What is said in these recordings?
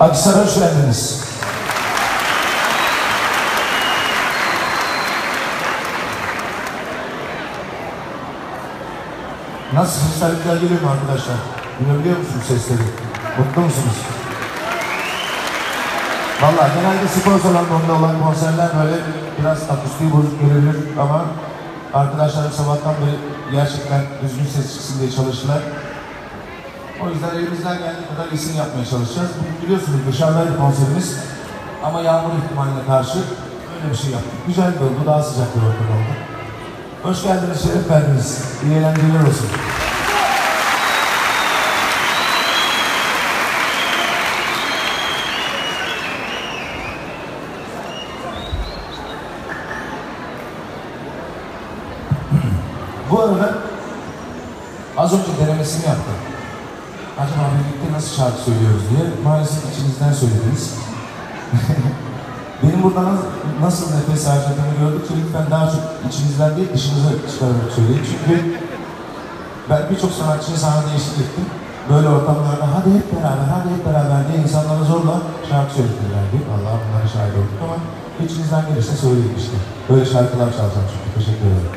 Akhisar'a hoş geldiniz. Nasıl sesler geliyor mu arkadaşlar? Duyabiliyor musunuz sesleri? Mutlu musunuz? Vallahi genelde spor salonunda olan konserler böyle biraz akustiği bozuk gelebilir ama arkadaşlarım sabahtan beri gerçekten düzgün ses çıksın diye çalıştılar. O yüzden elimizden geldiği kadar iyisini yapmaya çalışacağız. Bugün biliyorsunuz dışarıdaydı konserimiz ama yağmur ihtimaline karşı öyle bir şey yaptık. Güzel bir oldu, daha sıcak bir ortam oldu. Hoş geldiniz, şeref verdiniz. İyi eğlenceler olsun. Bu arada az önce denemesini yaptım. Acaba birlikte nasıl şarkı söylüyoruz diye. Maalesef içinizden söylediniz. Benim burada nasıl nefes harcadığımı gördükçe lütfen daha çok içinizden değil dışınıza çıkararak söyleyin. Çünkü ben birçok sanatçıyı sahnede eşlik ettim. Böyle ortamlarda hadi hep beraber diye insanlara zorla şarkı söyletirlerdi. Vallahi bunlara şahit olduk ama içinizden gelirse söyleyin işte. Böyle şarkılar çalacağım çünkü. Teşekkür ederim.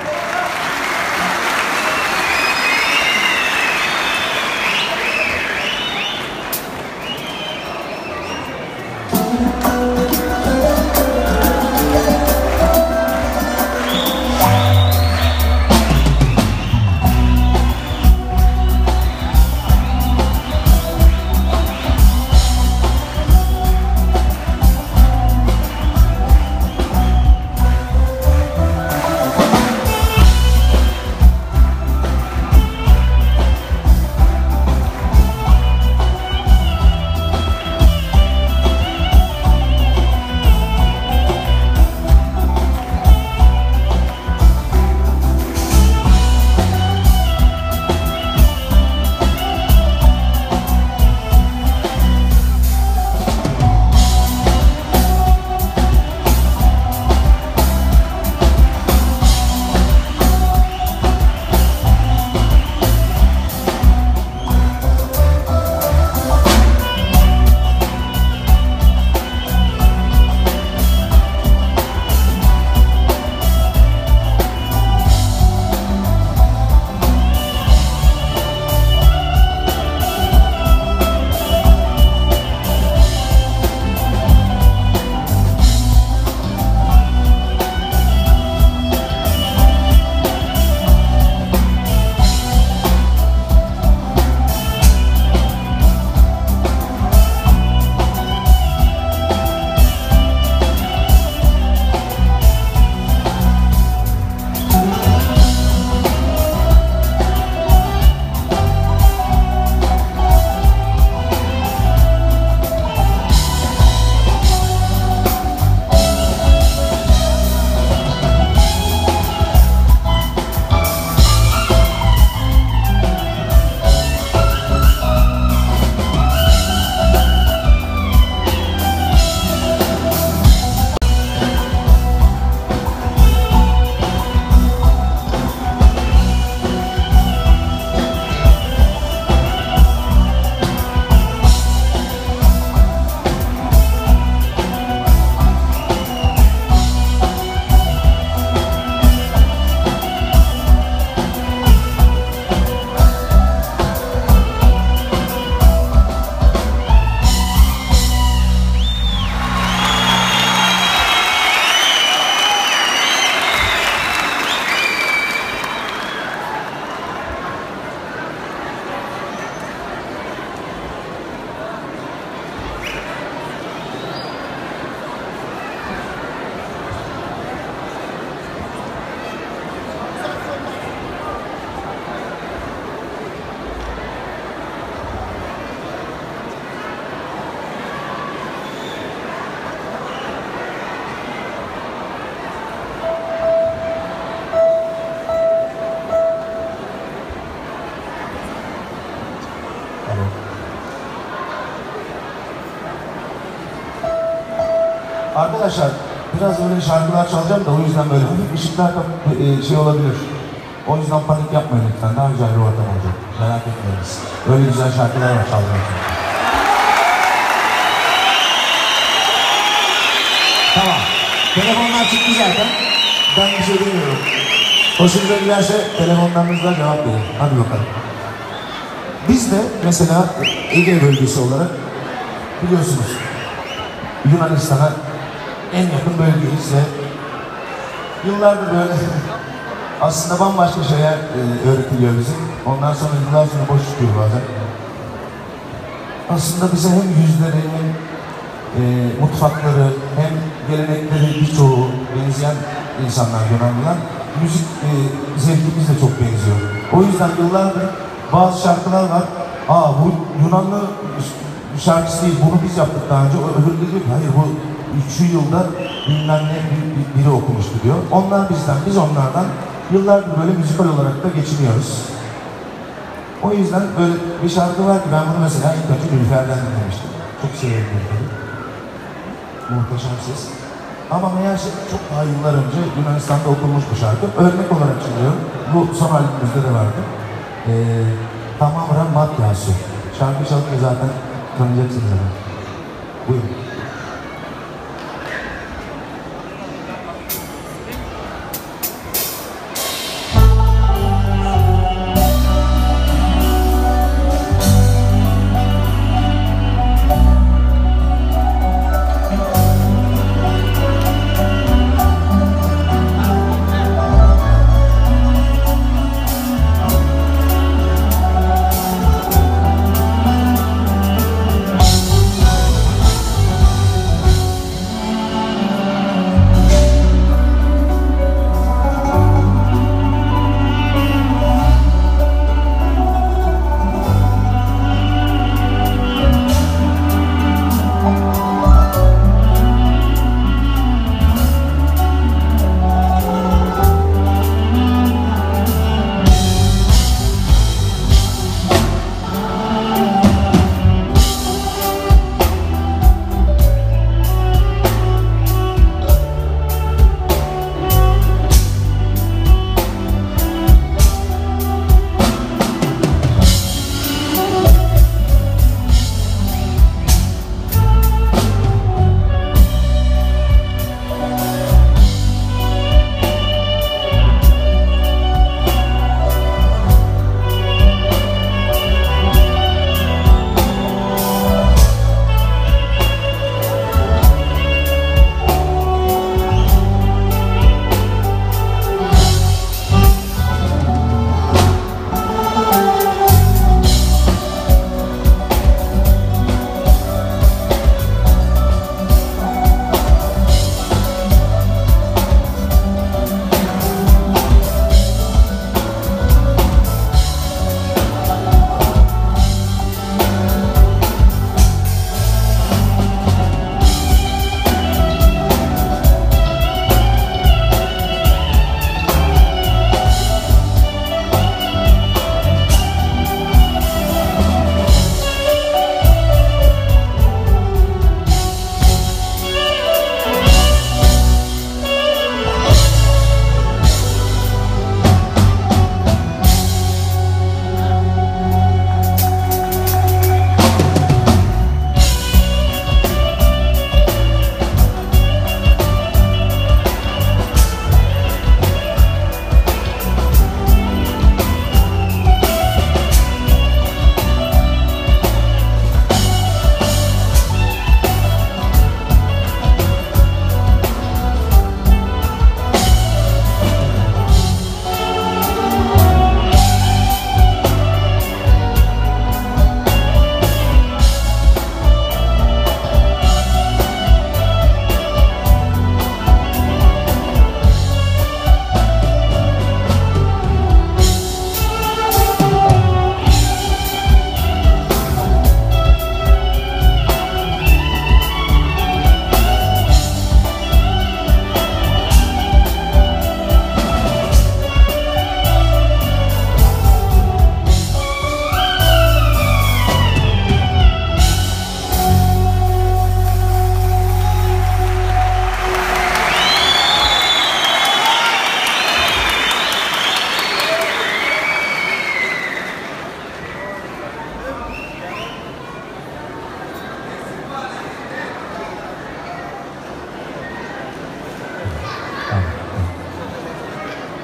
Arkadaşlar biraz böyle şarkılar çalacağım da o yüzden böyle hafif ışıklar şey olabilir. O yüzden panik yapmayın lütfen. Daha güzel bir ortam olacak. Merak etmeyin. Böyle güzel şarkılar var çalacağım. Tamam. Telefonlar çıktı zaten. Ben bir şey demiyorum. Hoşunuza giderse telefonlarınızla cevap verin. Hadi bakalım. Biz de mesela Ege bölgesi olarak biliyorsunuz Yunanistan'a en yakın bölgeyiz ve yıllardır böyle aslında bambaşka şeyler öğretiliyor bizim. Ondan sonra yıllar sonra boş çıkıyor bazen. Aslında bize hem yüzleri hem mutfakları hem gelenekleri birçoğu benzeyen insanlar Yunanlılar. Müzik zevkimiz de çok benziyor. O yüzden yıllardır bazı şarkılar var. Aa bu Yunanlı şarkısı değil, bunu biz yaptık daha önce. Öbürü diyor ki hayır bu şu yılda bilmem ne biri okumuştu diyor. Onlar bizden, biz onlardan yıllardır böyle müzikal olarak da geçiniyoruz. O yüzden böyle bir şarkı var ki ben bunu mesela ilk önce Nilüfer'den dinlemiştim. Çok severim Nilüfer'i. Muhteşem ses. Ama meğerse çok daha yıllar önce Yunanistan'da okunmuş bu şarkı. Örnek olarak çalıyorum. Bu son albümümüzde de vardı. Tamamen Matyasu. Şarkı çalınca zaten tanıyacaksınız zaten. Buyurun.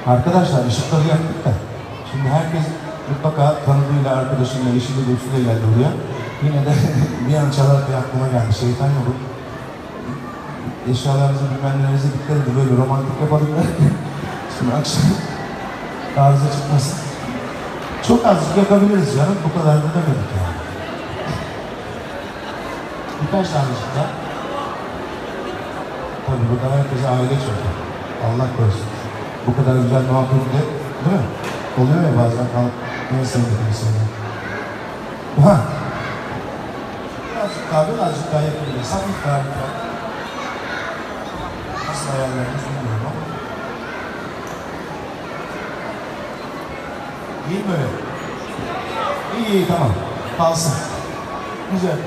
Arkadaşlar ışıkları yaktık da. Şimdi herkes mutlaka tanıdığıyla, arkadaşıyla, eşiyle, dostuyla geldi buraya. Yine de bir an çalarken aklıma geldi. Şeytan yolu. Eşyalarınızı bilmem nelerinize dikkat edin. Böyle romantik yapalım da. Şimdi akşam arıza çıkmasın. Çok azıcık yakabiliriz canım. Bu kadar da demedik yani. Birkaç tanecik daha. Tabii burada herkese aile çok. Allah korusun. Bu kadar güzel muhabbetle, değil mi? Oluyor ya bazen neyse sevdiğim insanlar. Ha. Birazcık daha yapabiliriz. Hafif daha lütfen. Nasıl ayarlarınız bilmiyorum ama. İyi mi öyle? İyi, tamam. Kalsın. Güzel.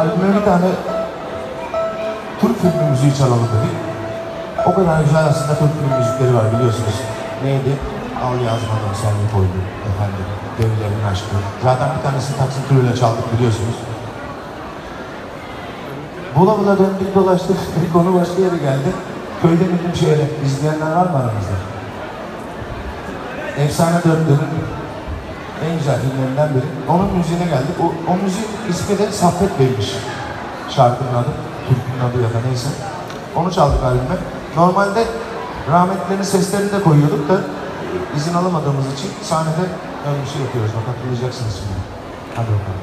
albüme bir tane Türk filmi müziği çalalım dedik. O kadar güzel aslında Türk film müzikleri var biliyorsunuz. Neydi? Al yazmadan selvi koydu efendim. Gemilerin aşkı. Zaten bir tanesini Taksim Tulu'yla çaldık biliyorsunuz. Bula bula döndük dolaştık. Bir konu başka yere geldi. Köyden ünlü şehre. İzleyenler var mı aramızda? Efsane Dörtlü'nün en güzel filmlerinden biri. Onun müziğine geldik. O müziğin ismi de Saffet Bey'miş. Şarkının adı, türkünün adı ya da neyse. Onu çaldık albüme. Normalde rahmetlilerin seslerini de koyuyorduk da izin alamadığımız için sahnede öyle bir şey yapıyoruz. Bak hatırlayacaksınız şimdi. Hadi bakalım.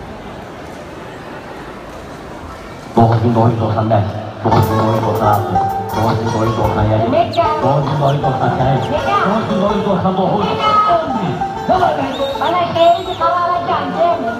9995, 9996, 9997, 9998, 9999, 10. Bana şeyi kavaracağım değil mi?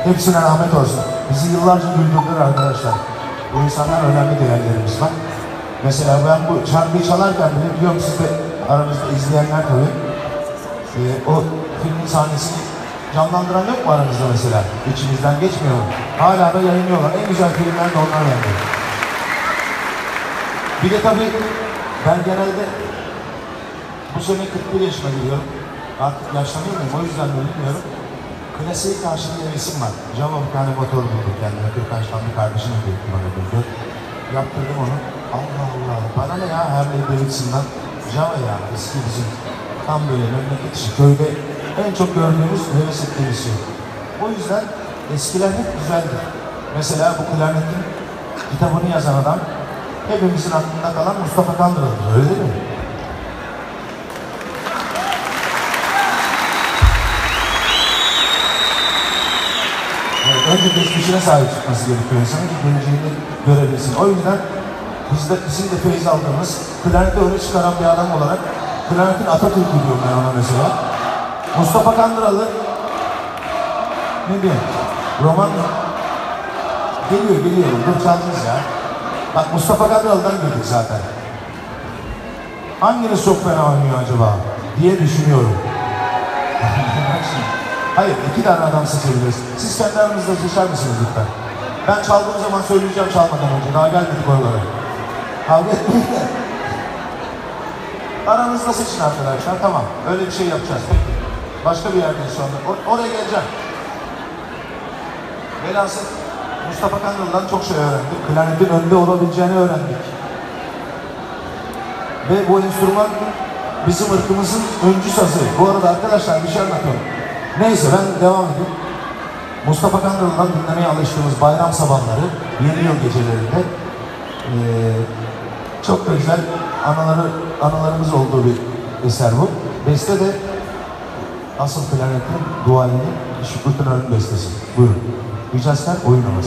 Hepsine rahmet olsun. Bizi yıllarca güldürdüler arkadaşlar. Bu insanlar önemli değerlerimiz var. Mesela ben bu şarkıyı çalarken bile biliyorum siz de aranızda izleyenler tabii. O filmin sahnesini canlandıran yok mu aranızda mesela? İçimizden geçmiyor mu? Hala da yayınlıyorlar. En güzel filmler de onlar bence. Bir de tabii ben genelde bu sene 41 yaşıma giriyorum. Artık yaşlanıyor muyum? O yüzden de bilmiyorum. Klasiğe karşı bir hevesim var. Java bir tane motor buldum kendime. 40 yaştan bir kardeşim ödeyip bana buldu. Yaptırdım onu. Allah Allah. Bana ne ya Harley Davidson'dan? Java ya. Eski bizim. Tam böyle memleket işi. Köyde en çok gördüğümüz heves ettiğimiz şey. O yüzden eskiler hep güzeldi. Mesela bu klarnetin kitabını yazan adam hepimizin aklında kalan Mustafa Kandırıl'dır. Öyle değil mi? Önce geçmişine sahip çıkması gerekiyor insanın ki geleceğini görebilsin. O yüzden bizim de feyiz aldığımız, klarneti öne çıkaran bir adam olarak klarnetin Atatürk'ü diyorum ben ona mesela. Mustafa Kandıralı ne diyor? Roman geliyor. Dur çaldınız ya. Bak Mustafa Kandıralı'dan girdik zaten. Hanginiz çok fena oynuyor acaba diye düşünüyorum. Hayır, 2 tane adam seçebiliriz. Siz kendi aranızda seçer misiniz lütfen? Ben çaldığım zaman söyleyeceğim çalmadan önce. Daha gelmedik oralara. Kavga etmeyin de. Aranızda seçin arkadaşlar. Tamam. Öyle bir şey yapacağız. Peki. Başka bir yerdeyiz şu anda. Oraya geleceğim. Velhasıl Mustafa Kandırıl'dan çok şey öğrendik. Klarnetin önde olabileceğini öğrendik. Ve bu enstrüman bizim ırkımızın öncü sazı. Bu arada arkadaşlar bir şey anlatıyorum. Neyse ben devam edeyim. Mustafa Kandırıl'dan dinlemeye alıştığımız bayram sabahları, yeni yıl gecelerinde çok da güzel anılarımız olduğu bir eser bu. Beste de asıl klarnetin duayeni Şükrü Tınar'ın bestesi. Buyurun. Hicazkar oyun havası.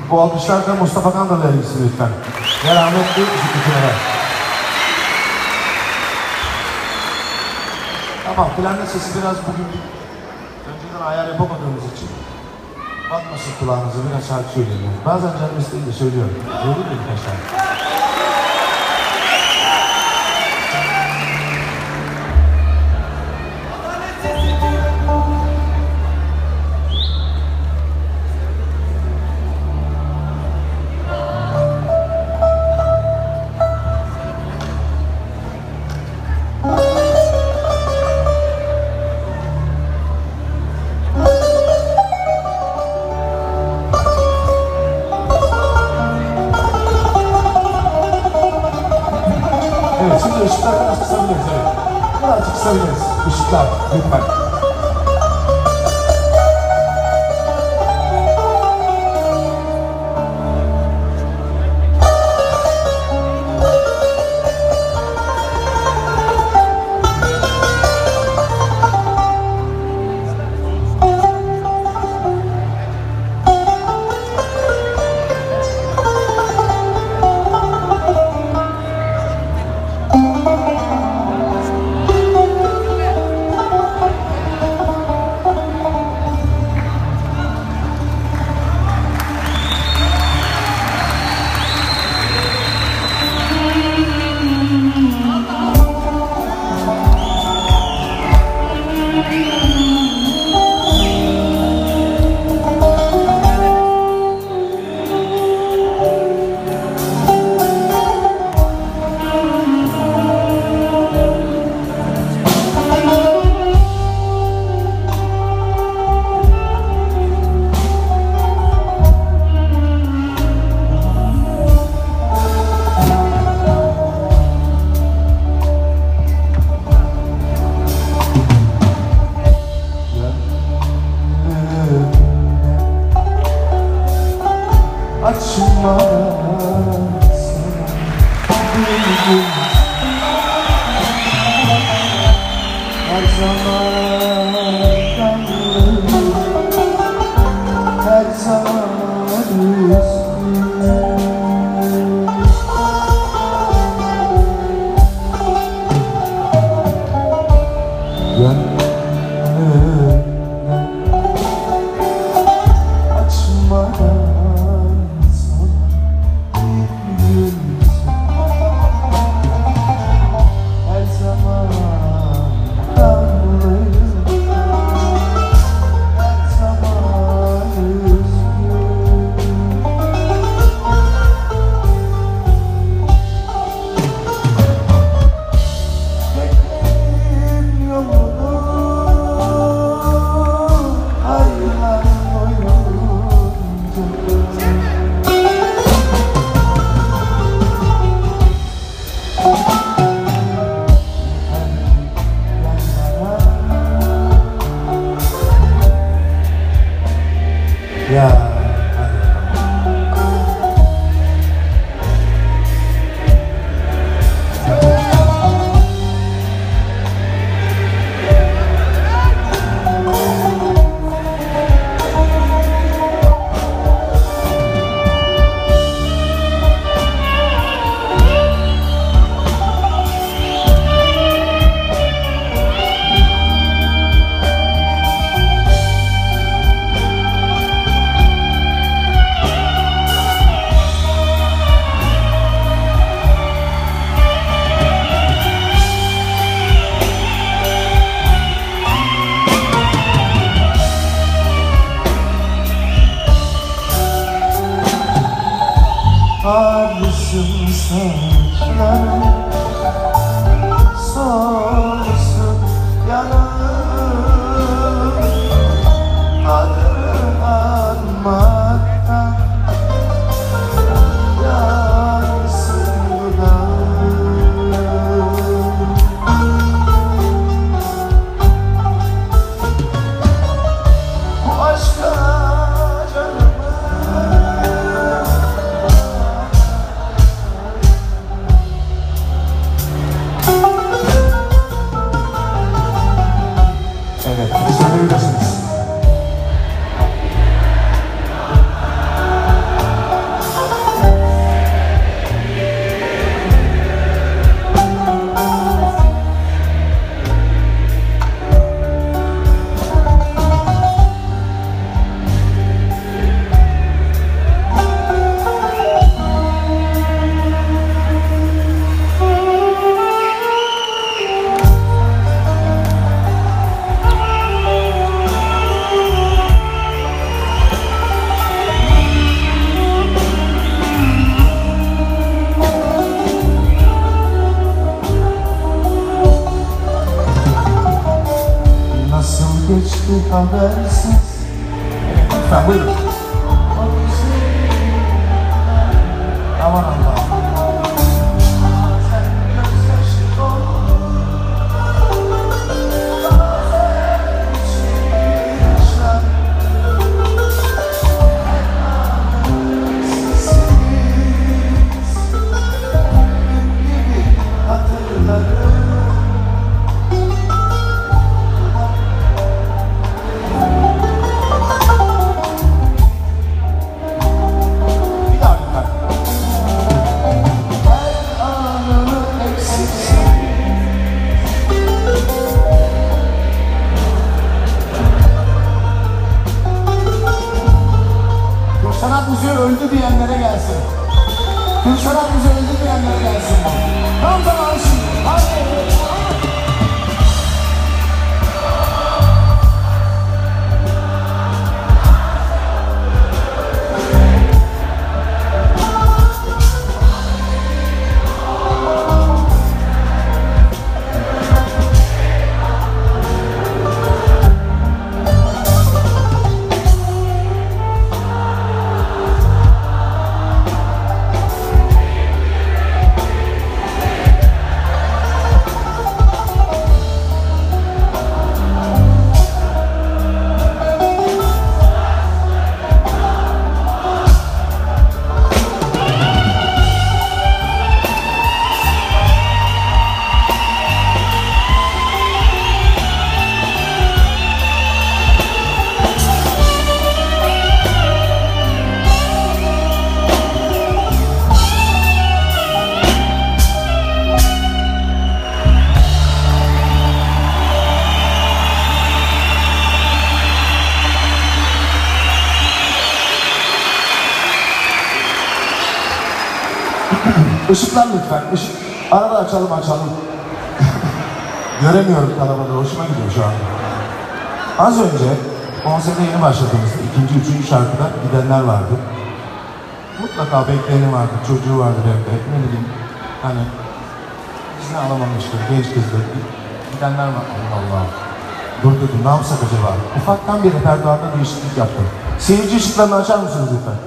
Bu alkışlar da Mustafa Kandır'la ilgisi lütfen. Ve rahmetli Zülfikir'e. Tamam, planda sesi biraz bugün önceden ayar yapamadığımız için batmasın kulağınıza, biraz şarkı söyleyeyim. Bazen canım isteyince söylüyorum. Öyle mi birkaç tane? Evet, şimdi ışıklar biraz kısabiliriz. Evet. Birazcık kısabiliriz. Işıklar, lütfen. Parlısın saçların, solsun yanağın, adını anmaktan yansın dudağın. Bu aşka canımı habersiz. Evet, lütfen buyurun. Aman Allah'ım. Sanat müziği öldü diyenlere gelsin. Türk sanat müziği öldü diyenlere gelsin. Tam zamanı şimdi. Hadi. Işıklar lütfen. Işık. Arada açalım. Göremiyorum kalabalığı. Hoşuma gidiyor şu an. Az önce konserde yeni başladığımızda ikinci, üçüncü şarkıda gidenler vardı. Mutlaka bekleyeni vardır, çocuğu vardır evde. Ne bileyim, hani izne alamamıştır, genç kızdır. Gidenler var. Allah Allah. Dur dedim, ne yapsak acaba? Ufaktan bir repertuarda değişiklik yaptım. Seyirci ışıklarını açar mısınız lütfen?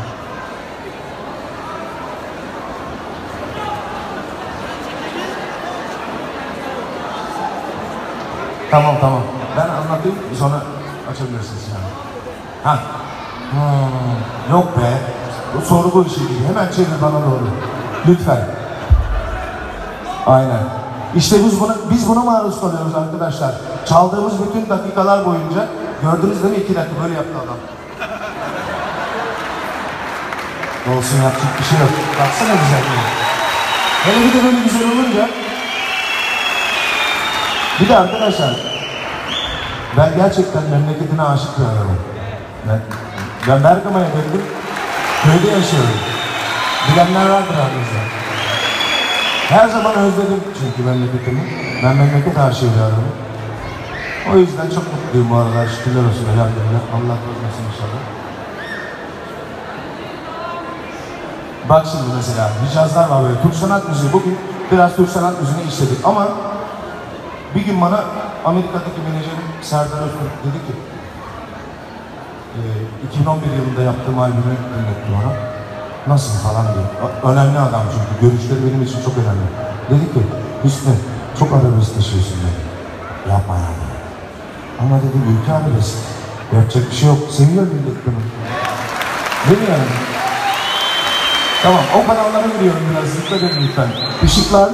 Tamam. Ben anlatayım, sonra açabilirsiniz yani. Ha. Yok be. Bu sorgu işi değil. Hemen çevir bana doğru. Lütfen. Aynen. İşte biz buna maruz kalıyoruz arkadaşlar. Çaldığımız bütün dakikalar boyunca gördünüz değil mi? 2 dakika böyle yaptı adam. Olsun, yapacak bir şey yok. Baksana güzelliğine. Hele bir de böyle güzel olunca. Bir de arkadaşlar, ben gerçekten memleketine aşık bir adamım. Ben Bergama'ya geldim, köyde yaşıyorum. Bilenler vardır aranızda. Her zaman özledim çünkü memleketimi. Ben memleket aşığı bir adamım. O yüzden çok mutluyum bu aralar. Şükürler olsun, elhamdülillah. Allah bozmasın inşallah. Bak şimdi mesela, Hicazlar var böyle, Türk sanat müziği. Bugün biraz Türk sanat müziğini işledik ama bir gün bana Amerika'daki menajerim Serdar Öztürk dedi ki 2011 yılında yaptığım albümü dinletti bana. Nasıl falan diye. Önemli adam çünkü. Görüşleri benim için çok önemli. Dedi ki Hüsnü çok arabesk taşıyorsun dedi. Yapma yani. Ama dedim ülke arabesk. Yapacak bir şey yok. Seviyor millet bunu. Değil mi yani? Tamam, o kanallara giriyorum biraz. Dikkat edin lütfen. Işıklar.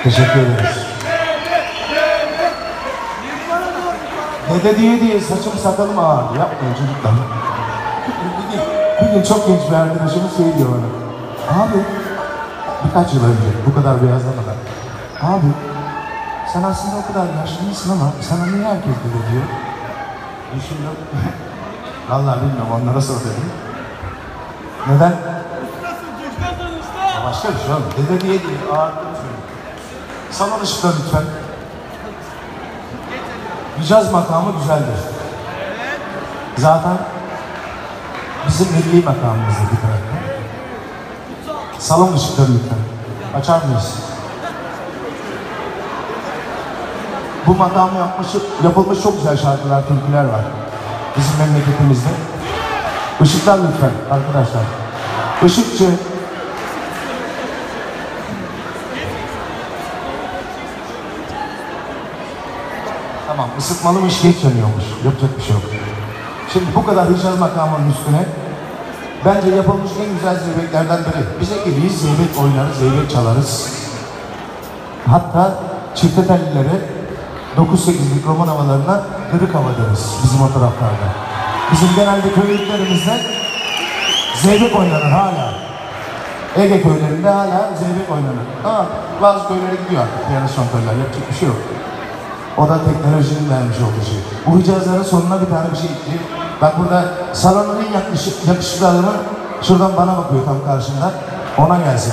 Teşekkür ederiz. Dede diye saçım sakalım ağırdı. Yapmayın çocuklar. Bir gün çok genç bir arkadaşımız şey diyor bana. Abi, birkaç yıl önce bu kadar beyazlamadan. Abi, sen aslında o kadar yaşlısın ama sana niye herkes dede diyor? Düşünüyorum. Vallahi bilmiyorum, onlara sor dedim. Neden? Başka bir şey oldu. Dede diye ağırlıklı bir şey. Salon ışıkları lütfen. Hicaz makamı güzeldir. Zaten bizim milli makamımızdır bir taraftan. Salon ışıkları lütfen. Açar mıyız? Bu makamı yapılmış çok güzel şarkılar, türküler var. Bizim memleketimizde. Işıklar lütfen arkadaşlar. Işıkçı. Tamam, ısıtmalımış, geç yanıyormuş. Yapacak bir şey yok. Şimdi bu kadar Hicaz makamının üstüne bence yapılmış en güzel zeybeklerden biri. Bize geliyiz, zeybek oynarız, zeybek çalarız. Hatta çifte tellilere 9-8'lik roman havalarına kırık hava deriz bizim o taraflarda. Bizim genelde köylüklerimizde zeybek oynanır hala. Ege köylerinde hala zeybek oynanır. Ama bazı köylere gidiyor artık piyanist şantörler, yapacak bir şey yok. O da teknolojinin vermiş olduğu şey. Bu Hicazların sonuna bir tane bir şey ekleyeyim. Bak burada salonun en yakışıklı adamı şuradan bana bakıyor tam karşımda. Ona gelsin.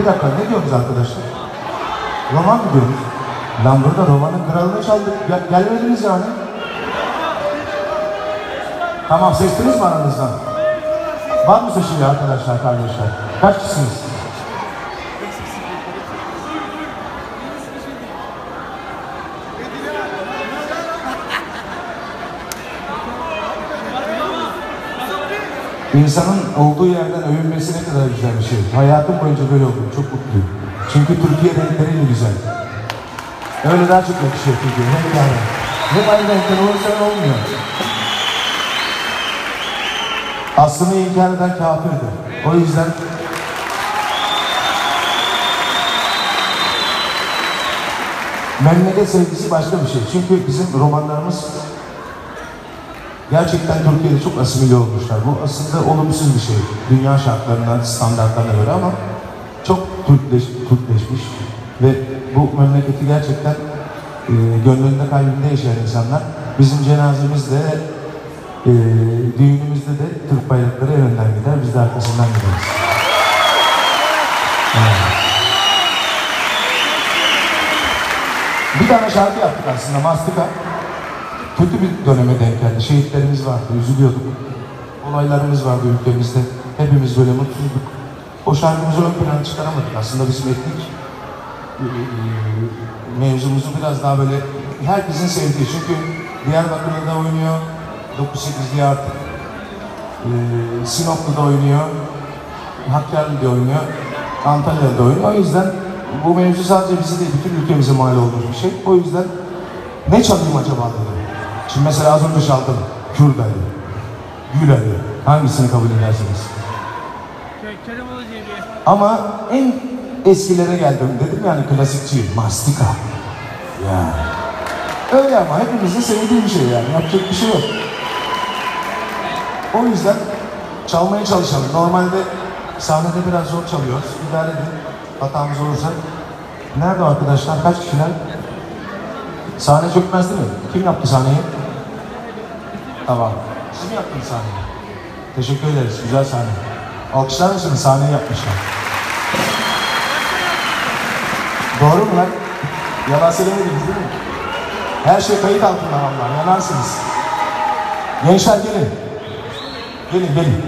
dakika, ne diyorsunuz arkadaşlar? Roman mı diyorsunuz? Lan burada romanın kralını çaldık. Gelmediniz yani. Tamam, seçtiniz mi aranızdan? Var mı seçili arkadaşlar, kardeşler? Kaç kişisiniz? İnsanın olduğu yerden övünmesi ne kadar güzel bir şey. Hayatım boyunca böyle oldum, çok mutluyum. Çünkü Türkiye renkleriyle güzel. Öyle daha çok yakışıyor Türkiye, hep yani. Hep aynı renkler olursa olmuyor. Aslını inkar eden kafirdir. O yüzden memleket sevgisi başka bir şey. Çünkü bizim romanlarımız gerçekten Türkiye'de çok asimile olmuşlar. Bu aslında olumsuz bir şey. Dünya şartlarına, standartlarına göre ama çok Türkleşmiş ve bu memleketi gerçekten gönlünde, kalbinde yaşayan insanlar. Bizim cenazemizde, düğünümüzde de Türk bayrakları en önden gider, biz de arkasından gideriz. Evet. Bir tane şarkı yaptık aslında, Mastika. Kötü bir döneme denk geldi. Şehitlerimiz vardı, üzülüyorduk. Olaylarımız vardı ülkemizde. Hepimiz böyle mutsuzduk. O şarkımızı ön plana çıkaramadık. Aslında bizim etnik mevzumuzu biraz daha böyle herkesin sevdiği. Çünkü Diyarbakır'da da oynuyor, 9-8'li artık. Sinop'ta da oynuyor, Hakkari'de oynuyor, Antalya'da da oynuyor. O yüzden bu mevzu sadece bizi değil, bütün ülkemize mal olmuş bir şey. O yüzden ne çalayım acaba dedim. Şimdi mesela az önce çaldım. Kürt Ali, Gül Ali. Hangisini kabul edersiniz? Ama en eskilere geldim. Dedim yani klasikçiyim. Mastika. Ya. Öyle ama hepimizin sevdiği bir şey yani. Yapacak bir şey yok. O yüzden çalmaya çalışalım. Normalde sahnede biraz zor çalıyoruz. İdare edin. Hatamız olursa. Nerede arkadaşlar? Kaç kişiler? Sahne çökmez değil mi? Kim yaptı sahneyi? Tamam. Siz mi yaptınız sahneyi? Teşekkür ederiz. Güzel sahne. Alkışlar mısınız? Sahneyi yapmışlar. Doğru mu lan? Yalan söylemediniz değil mi? Her şey kayıt altında vallahi. Yanarsınız. Gençler gelin. Gelin, gelin.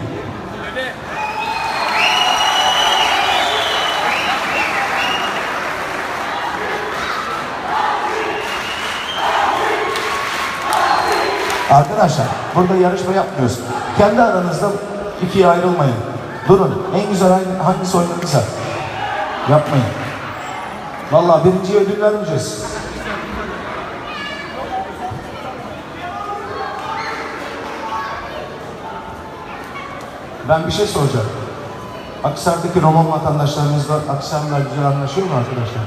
Arkadaşlar, burada yarışma yapmıyoruz. Kendi aranızda ikiye ayrılmayın. Durun, en güzel hangisi oynadıysa. Yapmayın. Vallahi birinciye ödül vermeyeceğiz. Ben bir şey soracağım. Akhisar'daki Roman vatandaşlarımızla Akhisar'la güzel anlaşıyor mu arkadaşlar?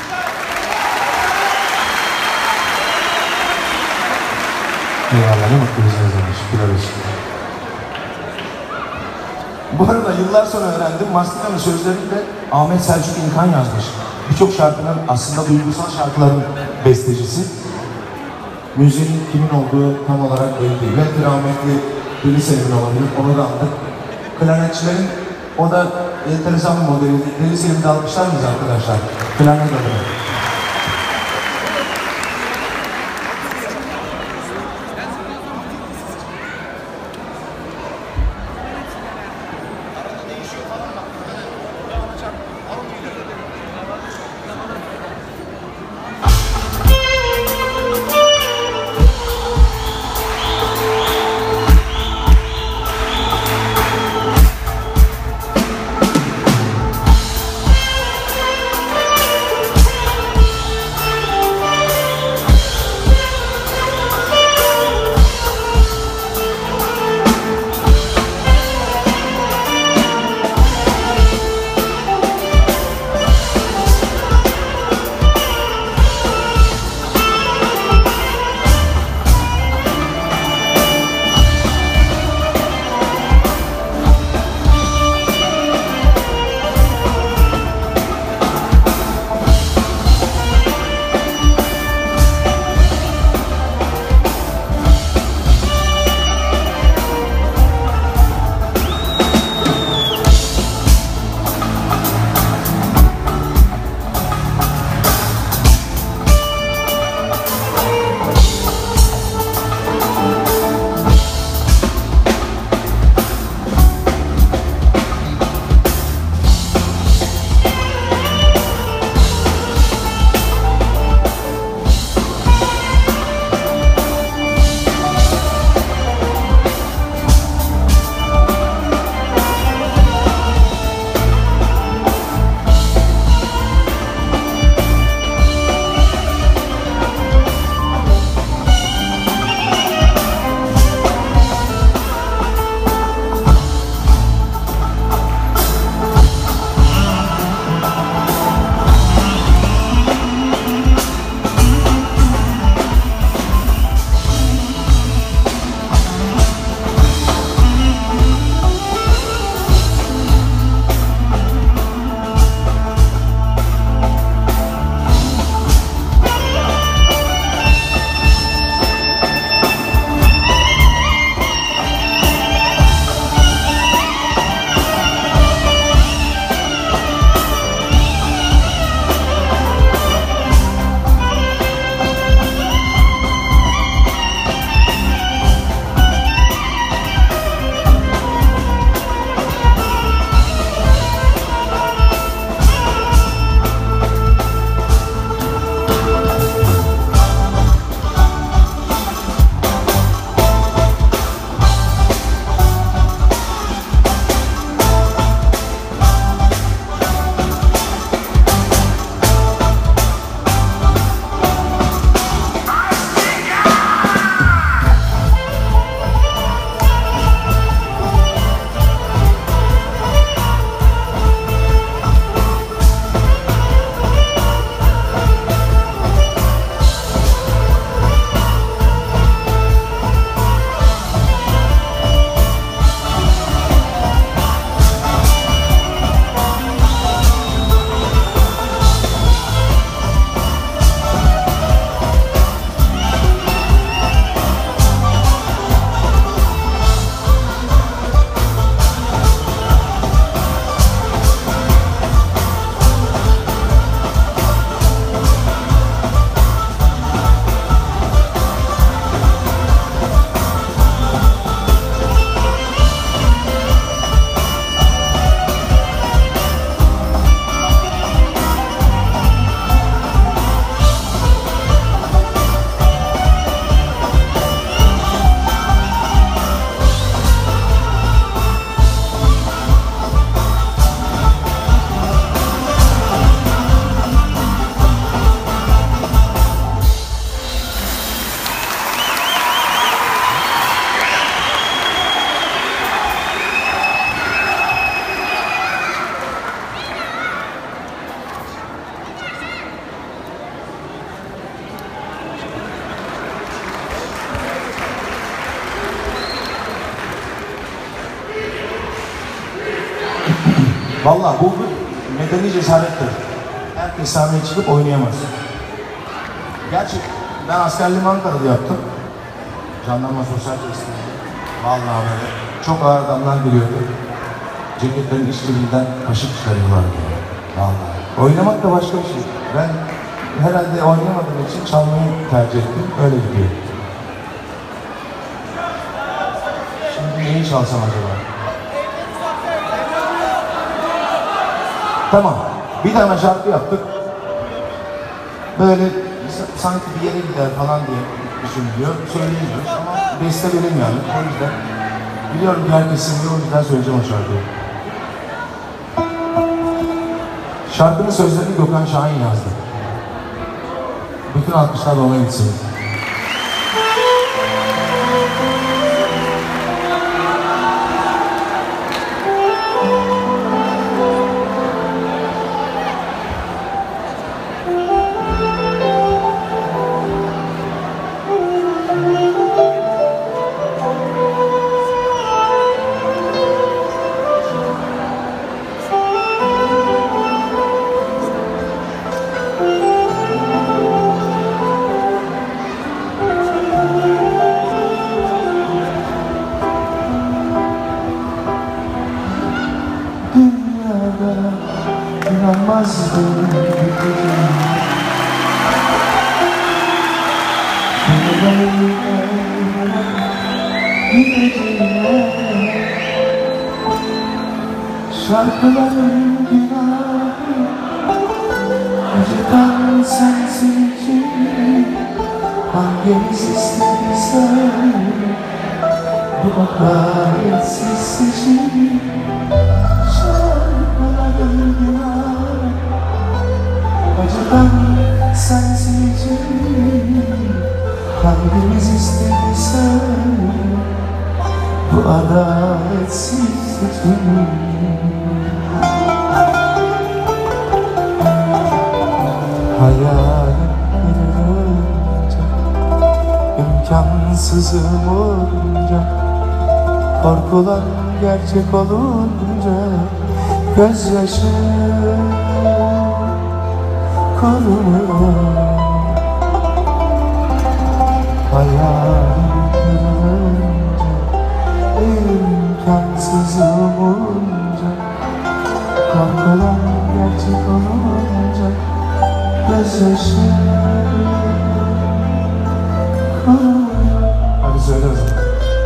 Eyvallah, ne mutlu bize yazılmış. Şükürler olsun. Bu arada yıllar sonra öğrendim, Mastika'nın sözlerini de Ahmet Selçuk İlkan yazmış. Birçok şarkının aslında duygusal şarkıların bestecisi. Müziğin kimin olduğu tam olarak belli değil. Belki rahmetli Deli Selim'in olabilir, onu da aldık. Klarnetçilerin, o da enteresan bir modeli. Deli Selim'i de almışlar mıyız arkadaşlar? Klarnet adına. Vallahi bu bir medeni cesarettir. Herkes sahneye çıkıp oynayamaz. Gerçi ben askerliğimi Ankara'da yaptım. Jandarma Sosyal Tesisinde. Vallahi böyle çok ağır adamlar geliyordu. Ceketlerin işçiliğinden kaşık çıkarıyorlardı. Vallahi. Oynamak da başka bir şey. Ben herhalde oynayamadığım için çalmayı tercih ettim. Öyle gidiyor. Şimdi neyi çalsam acaba? Tamam. Bir tane şarkı yaptık. Böyle sanki bir yere gider falan diye düşünülüyor. Söyleyemiyoruz ama beste veremiyoruz. O yüzden biliyorum ki herkes seviyor. O yüzden söyleyeceğim o şarkıyı. Şarkının sözlerini Gökhan Şahin yazdı. Bütün alkışlar ona gitsin. İnanmazdım gideceğime şarkıların günahı acıdan sensin için hangimiz istediyse bu adaletsiz seçim şarkıların günahı acıdan sensin için hangimiz istediyse bu adaletsiz seçim. Hayalim olunca, imkansızım olunca, korkulan gerçek olunca, gözyaşım kurumuyor. Hayalim olunca, imkansızım olunca, korkulan gerçek olunca, gözyaşım kurumuyor. Hadi söyle o zaman.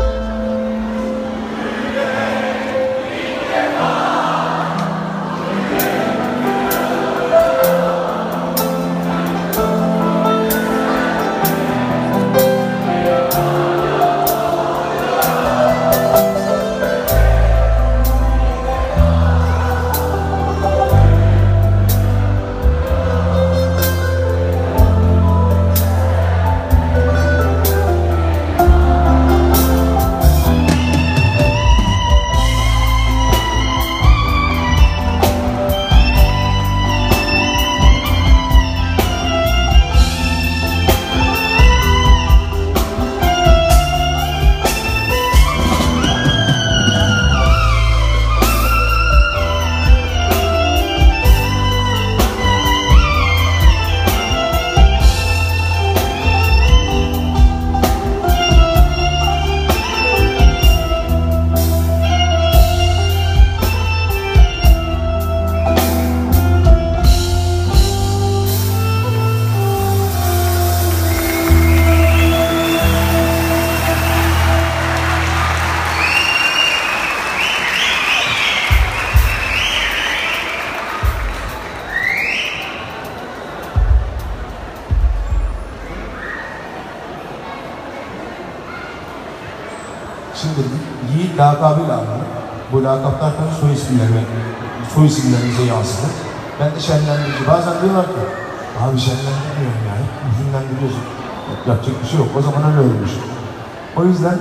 Şimdi Yiğit lakabıyla anılır. Bu lakaplar tabii soy isimlerimize yansıdı. Ben de şenlendirici. Bazen diyorlar ki, abi şenlendirmiyorum yani, hüzünlendiriyorsun. Yapacak bir şey yok. O zaman öyle olmuş. O yüzden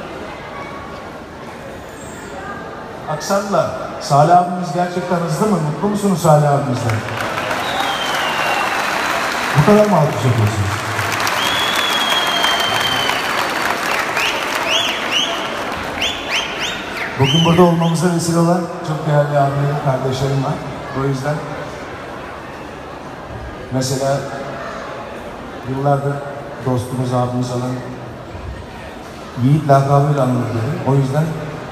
aksanla Salih abimiz gerçekten hızlı mı? Mutlu musunuz Salih abimizden? Bu kadar mı alkış yapıyorsunuz? Bugün burada olmamıza vesile olan çok değerli abilerim, kardeşlerim var. O yüzden mesela yıllardır dostumuz, abimiz olan Yiğit lakabıyla anılır dedim. O yüzden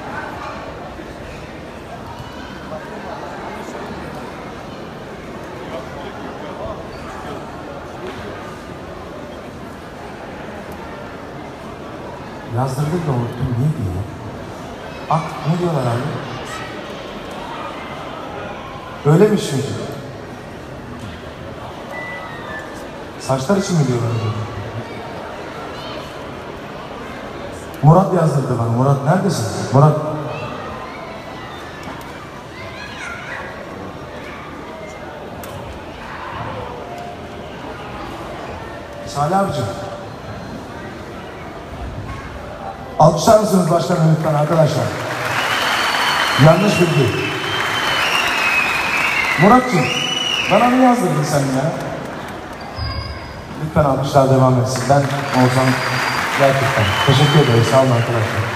yazdırdık da unuttum. Neydi ya? Ak, ne diyorlar abi? Öylemiş miydi? Saçlar için mi diyorlar? Murat yazdırdı bana. Murat neredesin? Murat. Salih abicim. Alkışlar mısınız başkanım lütfen arkadaşlar? Yanlış bilgi. Murat'cığım, bana ne yazdırdın sen ya? Lütfen alkışlar devam etsin. Ben olsam gerçekten. Teşekkür ederim. Sağ olun arkadaşlar.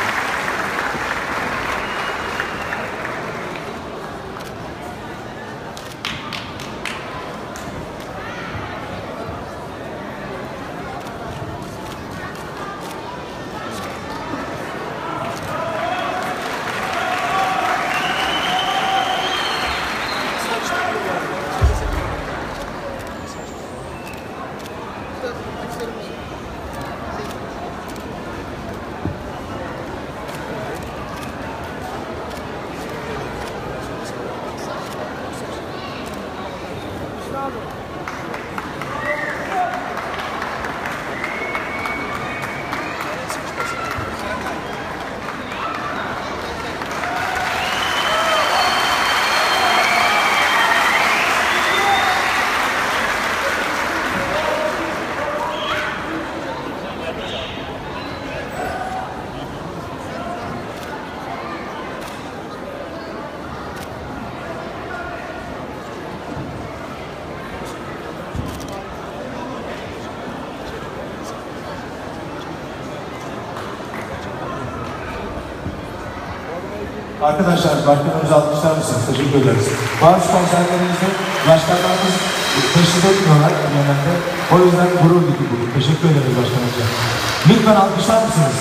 Arkadaşlar, başkanımıza alkışlar mısınız? Teşekkür ederiz. Bazı konserlerimizde başkanlarımız teşrif etmiyorlar genelde. O yüzden gurur duyduk bugün. Teşekkür ederiz başkanımıza. Lütfen alkışlar mısınız?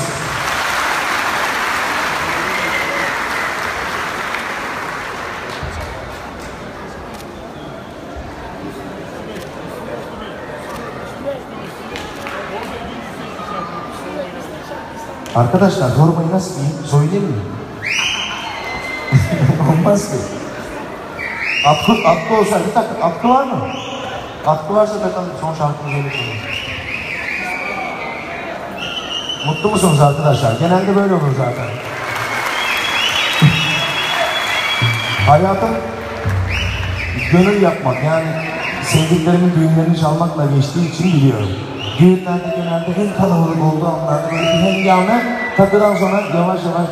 Arkadaşlar, formayı nasıl giyeyim? Söyleyeyim mi? Olmaz ki. Atkı olsa, bir dakika, atkı var mı? Atkı varsa takalım, son şarkımızı öyle söyleyeyim. Mutlu musunuz arkadaşlar? Genelde böyle olur zaten. Hayatım gönül yapmak, yani sevdiklerimin düğünlerini çalmakla geçtiği için biliyorum. Düğünlerde genelde en kalabalık olduğu anlarda böyle bir hengame, takıdan sonra yavaş yavaş